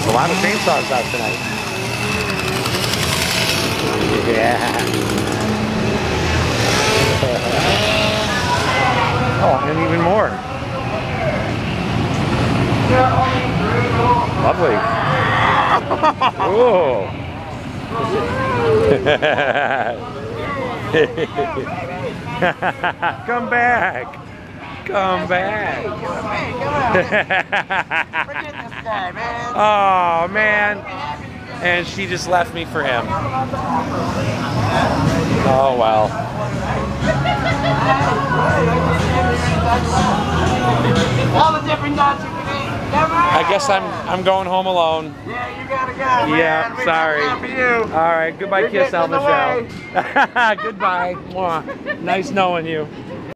There's a lot of chainsaws out tonight. Yeah. Oh, and even more. Lovely. Oh. Come back. Come back. Oh, man. And she just left me for him. Oh, well. All the different dots you can eat. I guess I'm going home alone. Yeah, you gotta go. Yeah, man. sorry. For you. All right, goodbye, You're kiss, El getting in the Michelle. Goodbye. Mwah. Nice knowing you.